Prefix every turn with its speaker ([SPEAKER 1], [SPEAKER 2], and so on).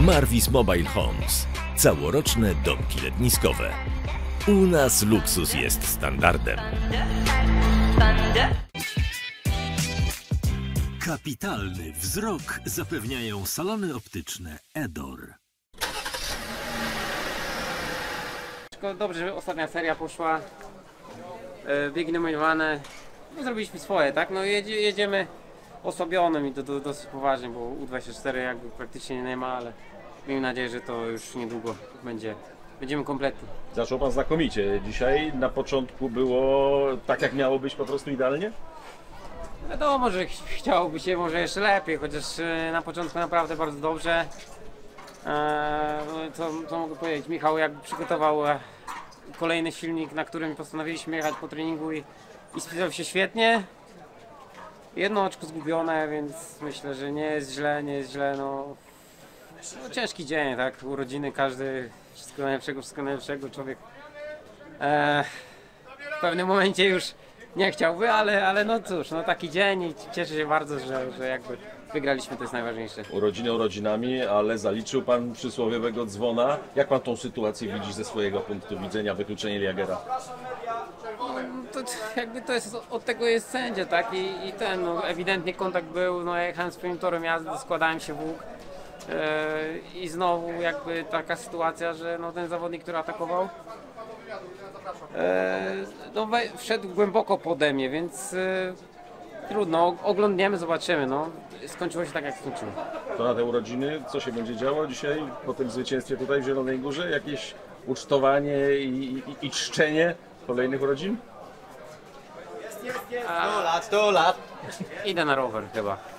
[SPEAKER 1] Marvis Mobile Homes. Całoroczne domki letniskowe. U nas luksus jest standardem. Kapitalny wzrok zapewniają salony optyczne Edor.
[SPEAKER 2] Dobrze, że ostatnia seria poszła. Biegi nominowane. No, zrobiliśmy swoje, tak? No jedziemy osłabionym i to dosyć poważnie, bo U24 jakby praktycznie nie ma, ale miejmy nadzieję, że to już niedługo będziemy kompletni.
[SPEAKER 3] Zaczął Pan znakomicie. Dzisiaj na początku było tak, jak miało być, po prostu idealnie?
[SPEAKER 2] Wiadomo, że chciałoby się może jeszcze lepiej, chociaż na początku naprawdę bardzo dobrze. Co mogę powiedzieć? Michał jakby przygotował kolejny silnik, na którym postanowiliśmy jechać po treningu i spisał się świetnie. Jedno oczko zgubione, więc myślę, że nie jest źle. No ciężki dzień, tak? Urodziny, każdy, wszystko najlepszego. Człowiek w pewnym momencie już nie chciałby, ale no cóż, no taki dzień i cieszę się bardzo, że jakby wygraliśmy, to jest najważniejsze.
[SPEAKER 3] Urodziny urodzinami, ale zaliczył Pan przysłowiowego dzwona. Jak Pan tą sytuację widzi ze swojego punktu widzenia, wykluczenie Jagera?
[SPEAKER 2] To jakby to jest, od tego jest sędzia, tak? I ten, no, ewidentnie kontakt był, no ja jechałem swoim torem jazdy, składałem się w łuk. I znowu jakby taka sytuacja, że no, ten zawodnik, który atakował, no, wszedł głęboko pode mnie, więc trudno, oglądniemy, zobaczymy. No. Skończyło się tak, jak skończyło.
[SPEAKER 3] To na te urodziny, co się będzie działo dzisiaj po tym zwycięstwie tutaj w Zielonej Górze? Jakieś ucztowanie i czczenie kolejnych urodzin?
[SPEAKER 4] 100 lat.
[SPEAKER 2] Idę na rower chyba.